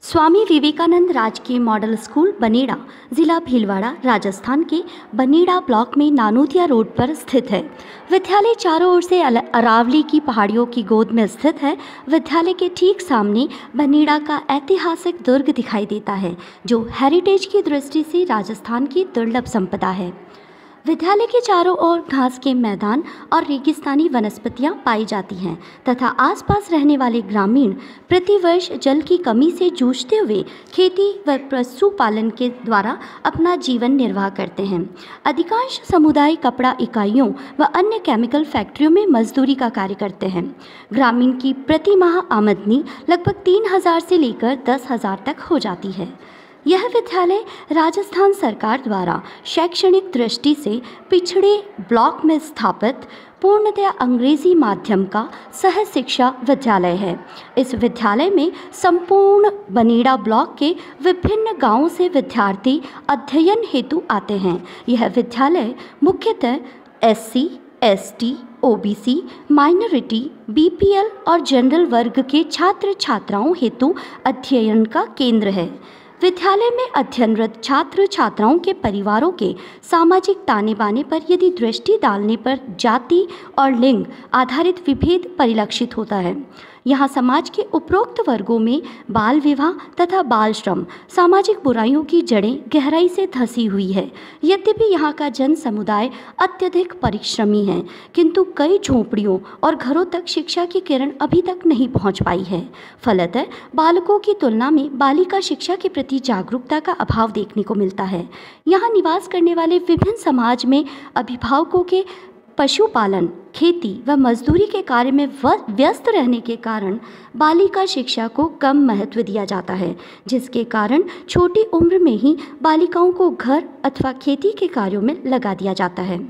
स्वामी विवेकानंद राजकीय model school Baneda जिला भीलवाड़ा राजस्थान के बनेड़ा ब्लॉक में नानोदिया रोड पर स्थित है। विद्यालय चारों ओर से अरावली की पहाड़ियों की गोद में स्थित है। विद्यालय के ठीक सामने बनेड़ा का ऐतिहासिक दुर्ग दिखाई देता है, जो हेरिटेज की दृष्टि से राजस्थान की दुर्लभ संपदा है। विद्यालय के चारों ओर घास के मैदान और रेगिस्तानी वनस्पतियां पाई जाती हैं तथा आसपास रहने वाले ग्रामीण प्रतिवर्ष जल की कमी से जूझते हुए खेती व पशुपालन के द्वारा अपना जीवन निर्वाह करते हैं। अधिकांश समुदाय कपड़ा इकाइयों व अन्य केमिकल फैक्ट्रियों में मजदूरी का कार्य करते हैं। ग्रामीण की प्रति माह आमदनी लगभग 3,000 से लेकर 10,000 तक हो जाती है। यह विद्यालय राजस्थान सरकार द्वारा शैक्षणिक दृष्टि से पिछड़े ब्लॉक में स्थापित पूर्णतया अंग्रेजी माध्यम का सह शिक्षा विद्यालय है। इस विद्यालय में संपूर्ण बनेड़ा ब्लॉक के विभिन्न गांवों से विद्यार्थी अध्ययन हेतु आते हैं। यह विद्यालय मुख्यतः SC, ST, OBC, minority, BPL और जनरल वर्ग के छात्र छात्राओं हेतु अध्ययन का केंद्र है। विद्यालय में अध्ययनरत छात्र छात्राओं के परिवारों के सामाजिक ताने बाने पर यदि दृष्टि डालने पर जाति और लिंग आधारित विभेद परिलक्षित होता है। यहाँ समाज के उपरोक्त वर्गों में बाल विवाह तथा बाल श्रम सामाजिक बुराइयों की जड़ें गहराई से धंसी हुई है। यद्यपि यहाँ का जन समुदाय अत्यधिक परिश्रमी है, किंतु कई झोंपड़ियों और घरों तक शिक्षा की किरण अभी तक नहीं पहुँच पाई है। फलतः बालकों की तुलना में बालिका शिक्षा के प्रति जागरूकता का अभाव देखने को मिलता है। यहाँ निवास करने वाले विभिन्न समाज में अभिभावकों के पशुपालन, खेती व मजदूरी के कार्य में व्यस्त रहने के कारण बालिका शिक्षा को कम महत्व दिया जाता है, जिसके कारण छोटी उम्र में ही बालिकाओं को घर अथवा खेती के कार्यों में लगा दिया जाता है।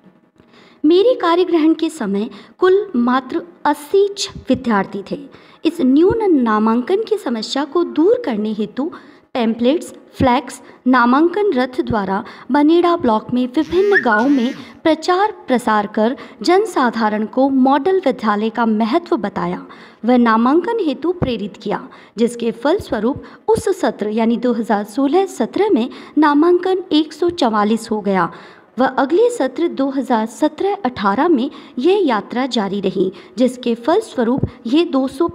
मेरे कार्य ग्रहण के समय कुल मात्र 80 विद्यार्थी थे। इस न्यून नामांकन की समस्या को दूर करने हेतु टेम्पलेट्स, फ्लैक्स, नामांकन रथ द्वारा बनेड़ा ब्लॉक में विभिन्न गांवों में प्रचार प्रसार कर जनसाधारण को मॉडल विद्यालय का महत्व बताया व नामांकन हेतु प्रेरित किया, जिसके फलस्वरूप उस सत्र यानी 2016-17 में नामांकन 144 हो गया व अगले सत्र 2017-18 में यह यात्रा जारी रही, जिसके फलस्वरूप ये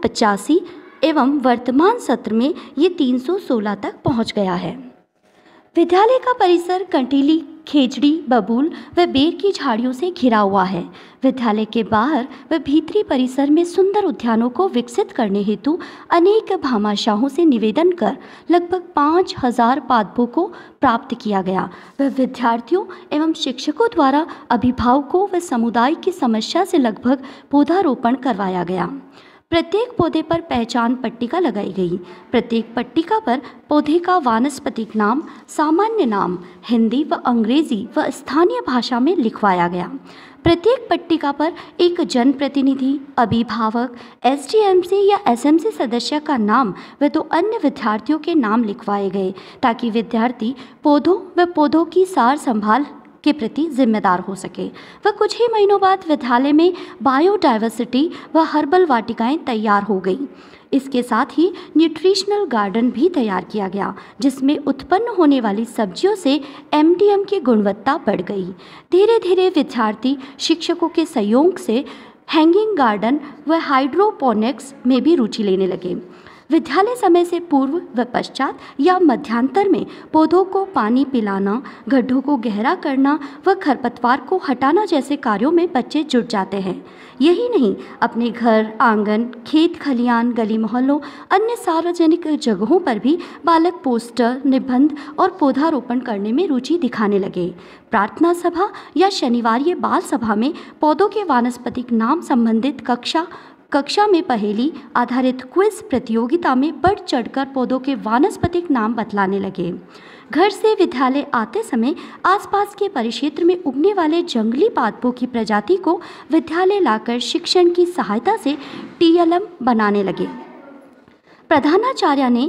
285 एवं वर्तमान सत्र में ये 316 तक पहुंच गया है। विद्यालय का परिसर कंटीली, खेजड़ी, बबूल व बेर की झाड़ियों से घिरा हुआ है। विद्यालय के बाहर व भीतरी परिसर में सुंदर उद्यानों को विकसित करने हेतु अनेक भामाशाहों से निवेदन कर लगभग 5,000 पादपों को प्राप्त किया गया व विद्यार्थियों एवं शिक्षकों द्वारा अभिभावकों व समुदाय की समस्या से लगभग पौधारोपण करवाया गया। प्रत्येक पौधे पर पहचान पट्टिका लगाई गई। प्रत्येक पट्टिका पर पौधे का वानस्पतिक नाम, सामान्य नाम हिंदी व अंग्रेजी व स्थानीय भाषा में लिखवाया गया। प्रत्येक पट्टिका पर एक जनप्रतिनिधि, अभिभावक, SDMC या SMC सदस्य का नाम व 2 अन्य विद्यार्थियों के नाम लिखवाए गए, ताकि विद्यार्थी पौधों व पौधों की सार संभाल के प्रति जिम्मेदार हो सके। वह कुछ ही महीनों बाद विद्यालय में बायोडाइवर्सिटी व हर्बल वाटिकाएं तैयार हो गई। इसके साथ ही न्यूट्रिशनल गार्डन भी तैयार किया गया, जिसमें उत्पन्न होने वाली सब्जियों से MDM की गुणवत्ता बढ़ गई। धीरे धीरे विद्यार्थी शिक्षकों के सहयोग से हैंगिंग गार्डन व हाइड्रोपोनिक्स में भी रुचि लेने लगे। विद्यालय समय से पूर्व व पश्चात या मध्यांतर में पौधों को पानी पिलाना, गड्ढों को गहरा करना व खरपतवार को हटाना जैसे कार्यों में बच्चे जुट जाते हैं। यही नहीं, अपने घर, आंगन, खेत खलियान, गली मोहल्लों, अन्य सार्वजनिक जगहों पर भी बालक पोस्टर, निबंध और पौधारोपण करने में रुचि दिखाने लगे। प्रार्थना सभा या शनिवार्य बाल सभा में पौधों के वानस्पतिक नाम संबंधित कक्षा में पहेली आधारित क्विज प्रतियोगिता में बढ़ चढ़कर पौधों के वानस्पतिक नाम बतलाने लगे। घर से विद्यालय आते समय आसपास के परिक्षेत्र में उगने वाले जंगली पादपों की प्रजाति को विद्यालय लाकर शिक्षण की सहायता से TLM बनाने लगे। प्रधानाचार्य ने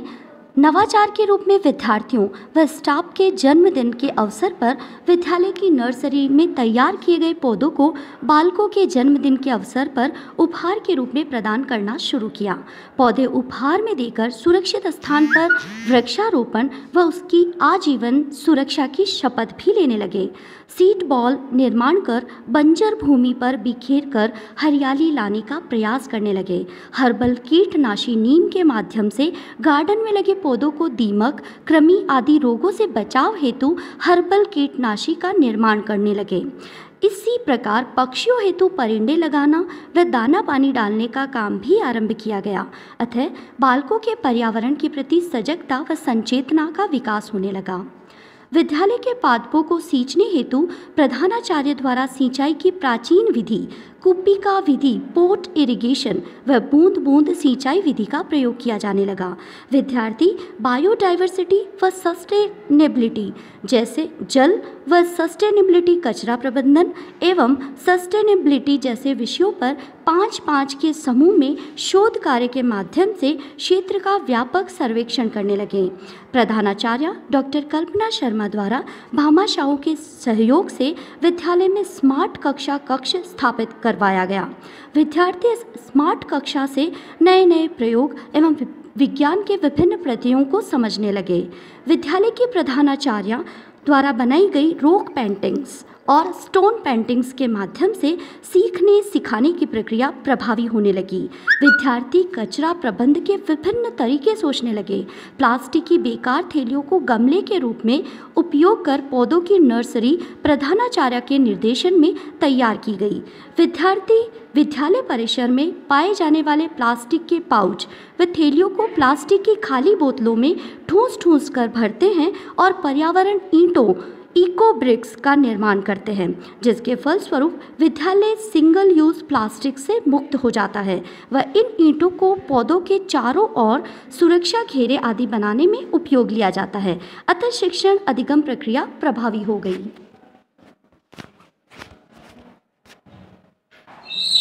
नवाचार के रूप में विद्यार्थियों व स्टाफ के जन्मदिन के अवसर पर विद्यालय की नर्सरी में तैयार किए गए पौधों को बालकों के जन्मदिन के अवसर पर उपहार के रूप में प्रदान करना शुरू किया। पौधे उपहार में देकर सुरक्षित स्थान पर वृक्षारोपण व उसकी आजीवन सुरक्षा की शपथ भी लेने लगे। सीड बॉल निर्माण कर बंजर भूमि पर बिखेर कर हरियाली लाने का प्रयास करने लगे। हर्बल कीटनाशी नीम के माध्यम से गार्डन में लगे पौधों को दीमक, कृमि आदि रोगों से बचाव हेतु हर्बल कीटनाशी का निर्माण करने लगे। इसी प्रकार पक्षियों हेतु परिंदे लगाना व दाना पानी डालने का काम भी आरंभ किया गया। अतः बालकों के पर्यावरण के प्रति सजगता व संचेतना का विकास होने लगा। विद्यालय के पादपों को सींचने हेतु प्रधानाचार्य द्वारा सिंचाई की प्राचीन विधि कुप्पिका विधि, पोट इरिगेशन व बूंद बूंद सिंचाई विधि का प्रयोग किया जाने लगा। विद्यार्थी बायोडाइवर्सिटी व सस्टेनेबिलिटी जैसे जल व सस्टेनेबिलिटी कचरा प्रबंधन एवं सस्टेनेबिलिटी जैसे विषयों पर 5-5 के समूह में शोध कार्य के माध्यम से क्षेत्र का व्यापक सर्वेक्षण करने लगे। प्रधानाचार्य डॉक्टर कल्पना शर्मा द्वारा भामाशाहों के सहयोग से विद्यालय में स्मार्ट कक्षा कक्ष स्थापित करवाया गया। विद्यार्थी इस स्मार्ट कक्षा से नए नए प्रयोग एवं विज्ञान के विभिन्न प्रत्ययों को समझने लगे। विद्यालय के प्रधानाचार्य द्वारा बनाई गई रॉक पेंटिंग्स और स्टोन पेंटिंग्स के माध्यम से सीखने सिखाने की प्रक्रिया प्रभावी होने लगी। विद्यार्थी कचरा प्रबंध के विभिन्न तरीके सोचने लगे। प्लास्टिक की बेकार थैलियों को गमले के रूप में उपयोग कर पौधों की नर्सरी प्रधानाचार्य के निर्देशन में तैयार की गई। विद्यार्थी विद्यालय परिसर में पाए जाने वाले प्लास्टिक के पाउच व थैलियों को प्लास्टिक की खाली बोतलों में ठूंस कर भरते हैं और पर्यावरण ईंटों इको ब्रिक्स का निर्माण करते हैं, जिसके फलस्वरूप विद्यालय सिंगल यूज प्लास्टिक से मुक्त हो जाता है व इन ईंटों को पौधों के चारों ओर सुरक्षा घेरे आदि बनाने में उपयोग लिया जाता है। अतः शिक्षण अधिगम प्रक्रिया प्रभावी हो गई।